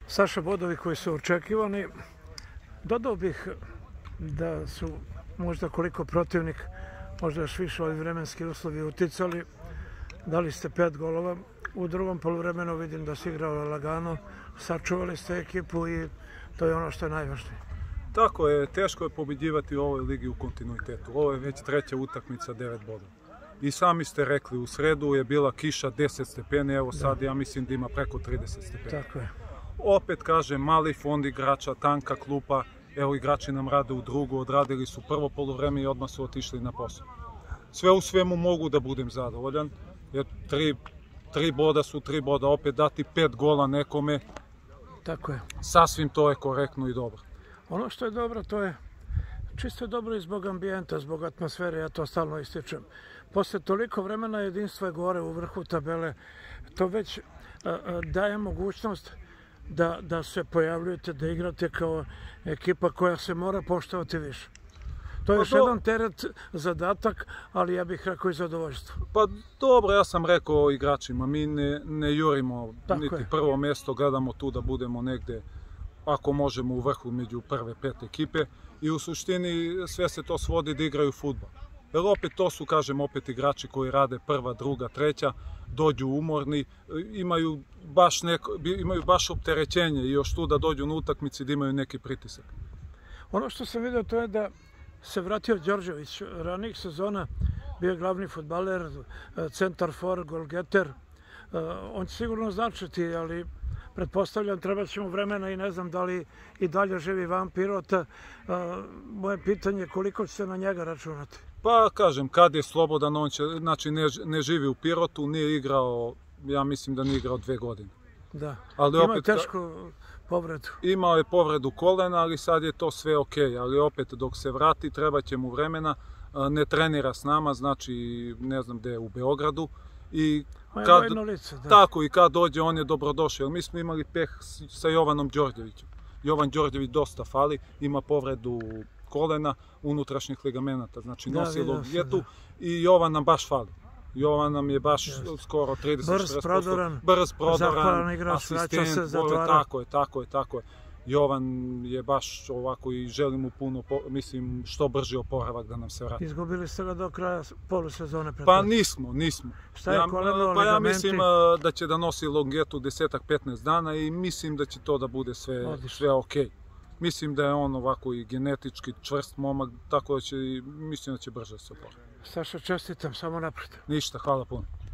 Saša, bodovi koji su očekivani, dodao bih da su možda koliko protivnik, možda još više ovi vremenski uslovi uticali. Dali ste 5 golova, u drugom poluvremenu vidim da se igrao lagano, sačuvali ste ekipu i to je ono što je najvažnije. Tako je, teško je pobjeđivati u ovoj ligi u kontinuitetu. Ovo je već treća utakmica, 9 bodova. I sami ste rekli, u sredu je bila kiša 10 stepeni, evo sad ja mislim da ima preko 30 stepeni. Tako je. Opet kažem, mali fond igrača, tanka klupa, evo igrači nam rade u drugu, odradili su prvo poluvreme i odmah su otišli na posao. Sve u svemu mogu da budem zadovoljan, jer 3 boda su 3 boda, opet dati 5 gola nekome, Tako je. Sasvim to je korektno i dobro. Ono što je dobro, to je čisto dobro i zbog ambijenta, zbog atmosfere, ja to stalno ističem. Posle toliko vremena jedinstvo je gore u vrhu tabele, to već daje mogućnost da se pojavljujete, da igrate kao ekipa koja se mora poštovati više. To je još jedan teret, zadatak, ali ja bih rekao i zadovoljstvo. Pa dobro, ja sam rekao igračima, mi ne jurimo niti prvo mjesto, gledamo tu da budemo negde, ako možemo, u vrhu među prve 5 ekipe i u suštini sve se to svodi da igraju fudbal. Jer opet to su, kažem, opet igrači koji rade prva, druga, treća, dođu umorni, imaju baš opterećenje i još tu da dođu na utakmici da imaju neki pritisak. Ono što sam vidio to je da se vratio Đorđević. Ranijih sezona bio je glavni fudbaler, centar for, golgeter. On će sigurno značiti, ali pretpostavljam treba će mu vremena i ne znam da li i dalje živi van Pirota. Moje pitanje je koliko će se na njega računati? Pa kažem, kad je slobodan, on će, znači ne živi u Pirotu, nije igrao, ja mislim da nije igrao 2 godine. Da, ima tešku povredu. Imao je povredu kolena, ali sad je to sve okej, ali opet dok se vrati treba će mu vremena, ne trenira s nama, znači ne znam gde je, u Beogradu. I tako, i kad dođe on je dobrodošao, mi smo imali peh sa Jovanom Đorđevićem. Jovan Đorđević dosta fali, ima povredu kolena, unutrašnjih ligamenata, znači nosi longjetu i Jovan nam baš fali. Jovan nam je baš skoro 30-40%. Brz, prodoran, asistent, tako je. Jovan je baš ovako i želim mu puno, mislim, što brži oporavak da nam se vrati. Izgubili ste ga do kraja polusezone? Pa nismo. Šta je koleno, ligamenti? Pa ja mislim da će da nosi longetu 10-15 dana i mislim da će to da bude sve okej. Mislim da je on ovako i genetički čvrst momak, tako da mislim da će brže se oporaviti. Saša, čestitam, samo napred. Ništa, hvala puno.